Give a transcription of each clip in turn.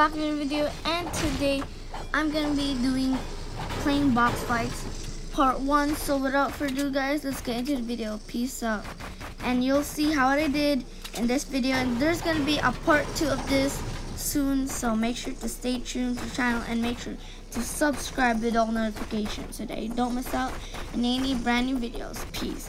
back in the video, and today I'm gonna be doing playing box fights part 1. So without further ado, guys, let's get into the video. Peace out. And you'll see how I did in this video, and there's gonna be a part 2 of this soon, so make sure to stay tuned to the channel and make sure to subscribe with all notifications so that you don't miss out on any brand new videos. Peace.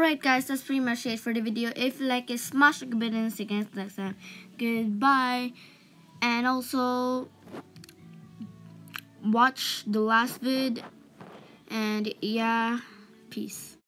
Alright guys, that's pretty much it for the video. If you like it, smash the button. See you guys next time. Goodbye. And also watch the last vid. And yeah, peace.